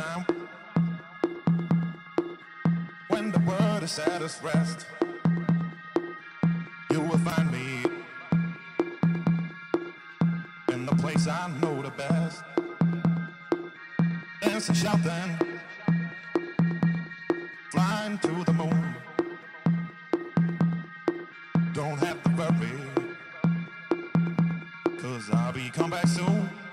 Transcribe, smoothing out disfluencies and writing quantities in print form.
now. When the world is at its rest, you will find me in the place I know the best. Dancing, shouting, flying to the moon. Don't have to worry, 'cause I'll be come back soon.